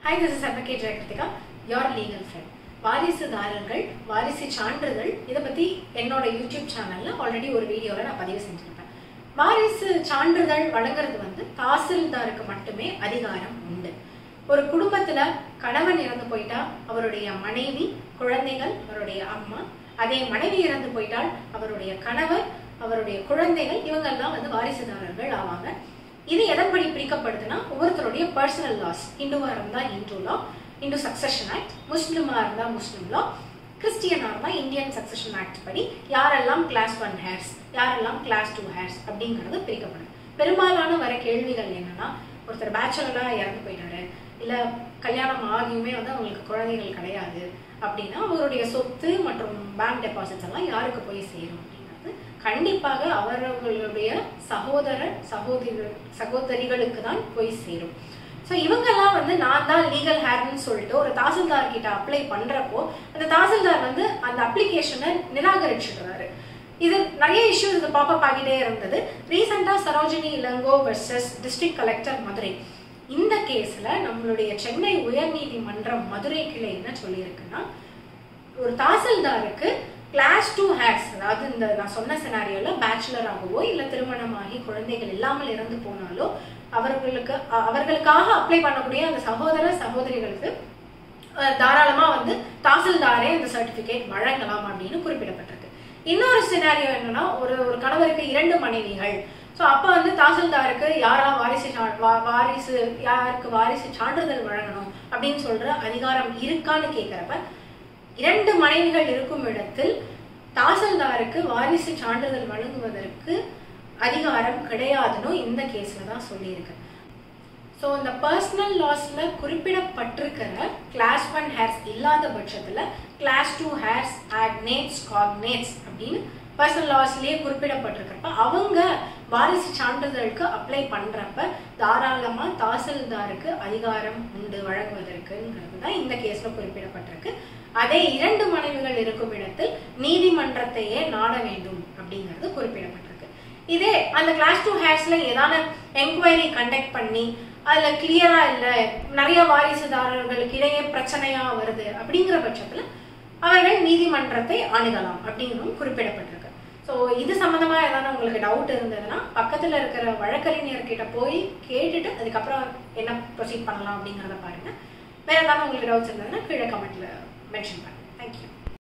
Hi, this is vjkrvr.adv, your legal friend. வாரிசுதாரர்கள் வாரிசு சான்றிதழ் இதை பத்தி என்னோட யூடியூப் சேனல்ல ஆல்ரெடி ஒரு வீடியோல நான் பதிவு செஞ்சிருப்பேன். வாரிசு சான்றிதழ் வழங்குறது தாசில்தாருக்கு மட்டுமே அதிகாரம் உண்டு. ஒரு குடும்பத்துல கணவன் இறந்து போயிட்டா அவருடைய மனைவி, குழந்தைகள், அவருடைய அம்மா, அதே மனைவி இறந்து போயிட்டால் அவருடைய கணவர், அவருடைய குழந்தைகள், இவங்கெல்லாம் வாரிசுதாரர்கள் ஆவாங்க. இது எதன்படி பிரிக்கப்படுதுன்னா ஒவ்வொருத்தருடைய பர்சனல் லாஸ். ஹிந்துவா இருந்தா Hindu law, Hindu succession act, முஸ்லிமா இருந்தா முஸ்லிம் லா, கிறிஸ்டியனா இருந்தா இந்தியன் சக்சஷன் ஆக்ட் படி யாரெல்லாம் கிளாஸ் 1 ஹேர்ஸ், யாரெல்லாம் கிளாஸ் 2 ஹேர்ஸ் அப்படிங்கிறது பிரிக்கப்படுது. பெரும்பாலான வர கேள்விகள் என்னன்னா, ஒருத்தர் பேச்சுலரா இறந்து போயிட்டாரு, இல்ல கல்யாணம் ஆகியுமே அவங்களுக்கு குழந்தைகள் கிடையாது அப்படின்னா அவருடைய சொத்து மற்றும் பேங்க் டெபாசிட்ஸ் எல்லாம் யாருக்கு போய் சேரும் அப்படிங்கிறது கண்டிப்பாக அவர்களுடைய சகோதரிகளுக்கு தான் போய் சேரும். ஸோ இவங்கெல்லாம் நான் தான் லீகல் ஹேர்னு சொல்லிட்டு ஒரு தாசில்தார் கிட்ட அப்ளை பண்றப்போ அந்த தாசில்தார் அந்த அப்ளிகேஷனை நிராகரிச்சுடுறாரு. இது நிறைய இஷ்யூஸ் இது பாப்பப் ஆகிட்டே இருந்தது. ரீசெண்டா Sarojini Elango versus district collector Madurai, இந்த கேஸ்ல நம்மளுடைய சென்னை உயர்நீதிமன்றம் மதுரை கிளை என்ன சொல்லியிருக்குன்னா, ஒரு தாசில்தாருக்கு கிளாஸ் 2 ஹேர்ஸ், அதாவது இந்த நான் சொன்ன சினாரியோல பேச்சுலர் ஆகவோ இல்ல திருமணமாகி குழந்தைகள் இல்லாமல் இறந்து போனாலோ அவர்களுக்காக அப்ளை பண்ணக்கூடிய அந்த சகோதரிகளுக்கு தாராளமா தாசில்தாரே அந்த சர்டிபிகேட் வழங்கலாம் அப்படின்னு குறிப்பிடப்பட்டிருக்கு. இன்னொரு சினாரியோ என்னன்னா, ஒரு கணவருக்கு 2 மனைவிகள். ஸோ அப்போ தாசில்தாருக்கு யாருக்கு வாரிசு சான்றிதழ் வழங்கணும் அப்படின்னு சொல்ற அதிகாரம் இருக்கான்னு கேட்கிறப்ப 2 மனைவிகள் இருக்கும் இடத்தில் தாசில்தாருக்கு வாரிசு சான்றிதழ் வழங்குவதற்கு அதிகாரம் கிடையாதுன்னு இந்த கேஸ்ல தான் சொல்லியிருக்கு. ஸோ இந்த பர்சனல் லாஸ்ல குறிப்பிடப்பட்டிருக்கிற கிளாஸ் 1 ஹேர்ஸ் இல்லாத பட்சத்துல கிளாஸ் 2 ஹேர்ஸ், ஆக்னேட்ஸ், காக்னேட்ஸ் அப்படின்னு பர்சனல் லாஸ்லயே குறிப்பிடப்பட்டிருக்கிறப்ப அவங்க வாரிசு சான்றிதழுக்கு அப்ளை பண்றப்ப தாராளமா தாசில்தாருக்கு அதிகாரம் உண்டு வழங்குவதற்குங்கிறது தான் இந்த கேஸ்ல குறிப்பிடப்பட்டிருக்கு. அதே 2 மனைவிகள் இருக்கும் இடத்தில் நீதிமன்றத்தையே நாட வேண்டும் அப்படிங்கிறது குறிப்பிடப்பட்டிருக்கு. இதே அந்த கிளாஸ் 2 ஹேர்ஸ்ல ஏதாவது என்கொயரி கண்டக்ட் பண்ணி அதுல கிளியரா இல்ல, நிறைய வாரிசுதாரர்களுக்கு இடையே பிரச்சனையா வருது அப்படிங்கிற பட்சத்துல அவர்கள் நீதிமன்றத்தை அணுகலாம் அப்படிங்கிறதும் குறிப்பிடப்பட்டிருக்கு. ஸோ இது சம்பந்தமா ஏதாவது உங்களுக்கு டவுட் இருந்ததுன்னா பக்கத்துல இருக்கிற வழக்கறிஞர்கிட்ட போய் கேட்டுட்டு அதுக்கப்புறம் என்ன ப்ரொசீட் பண்ணலாம் அப்படிங்கிறத பாருங்க. வேற ஏதாவது உங்களுக்கு டவுட்ஸ் இருந்ததுன்னா கீழே கமெண்ட்ல மென்ஷன் பண்ணுங்க.